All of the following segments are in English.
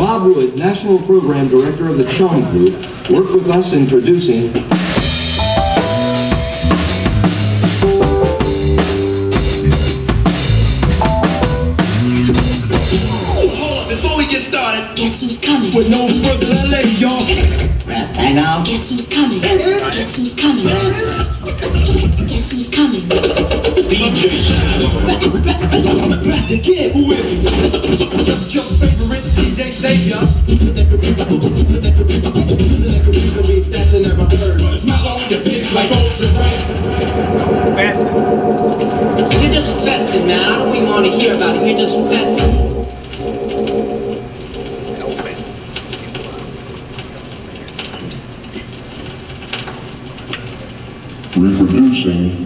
Bob Wood, National Program Director of the Chum Group, worked with us in producing Guess who's coming? With no further delay, y'all. Right now. Guess who's coming? Guess who's coming? Guess who's coming? DJ the kid who is it? Just your favorite DJ Sawyer. Smile on your face like ultra bright. You're just fessing, man. I don't even want to hear about it. You're just fessing. Reproducing.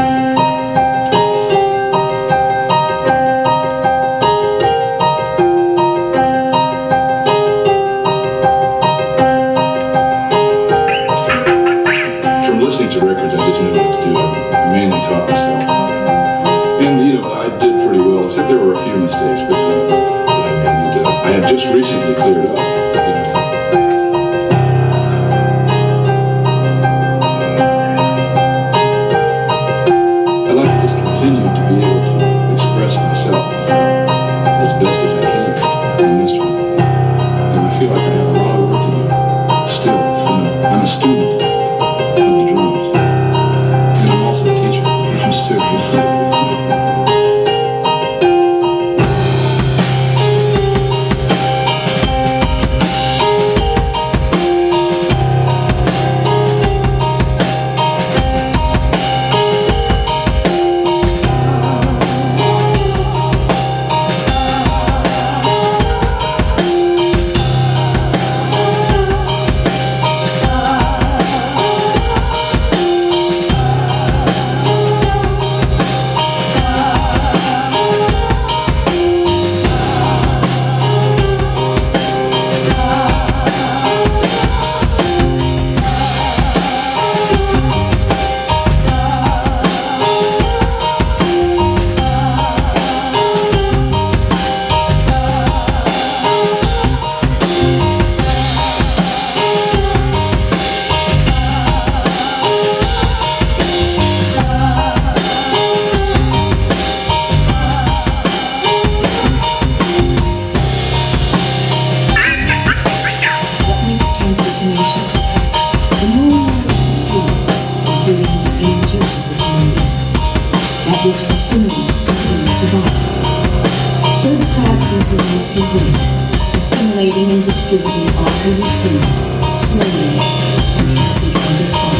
From listening to records, I just knew what to do. I mainly taught myself. And, you know, I did pretty well, except there were a few mistakes, but I mainly did. I have just recently cleared up. Continue to be able to express myself as best as I can in the instrument. And I feel like I have a lot of work to do still. You know, I'm a student of the drums. And I'm also a teacher of the drums too. Assimilating and distributing all he receives, slowly, until it becomes a part.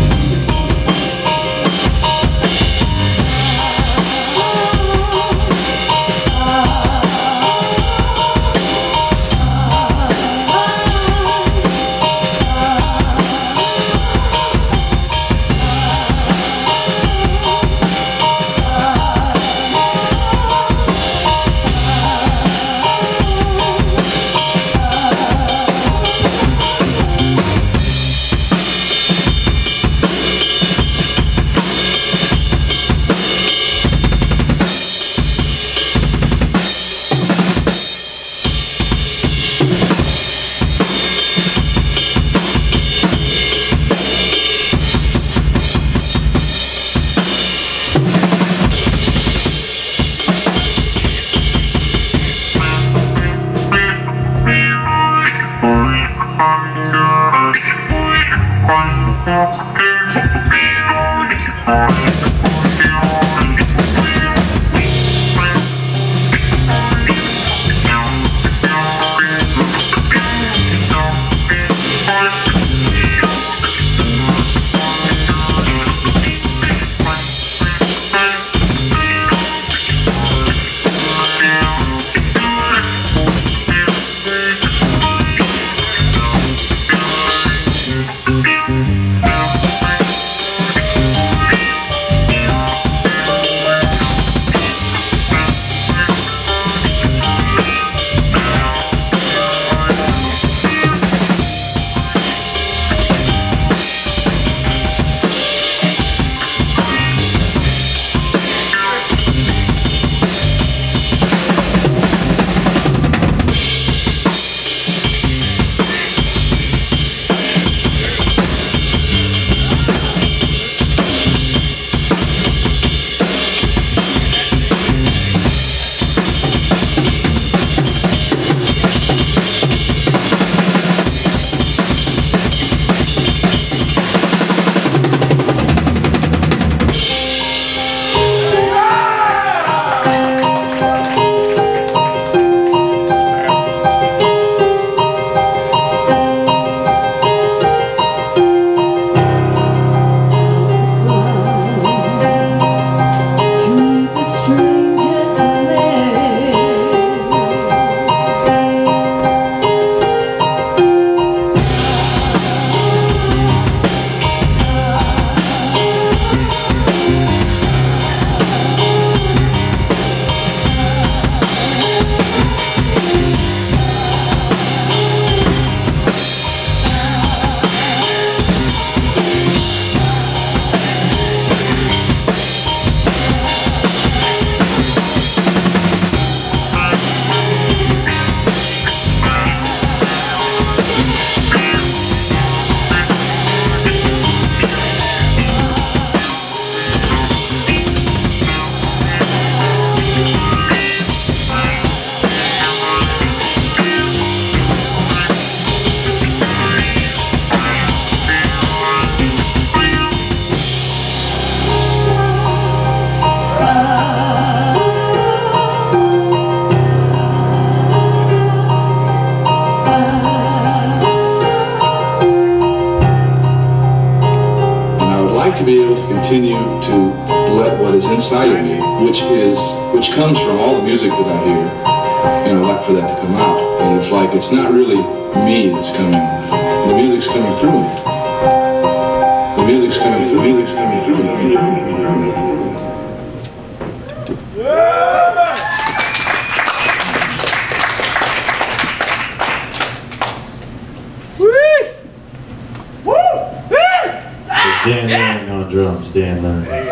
to be able to continue to let what is inside of me, which comes from all the music that I hear, and I like for that to come out. And it's like, it's not really me that's coming. The music's coming through me. The music's coming through me. Dan Lang on drums, Dan Lang.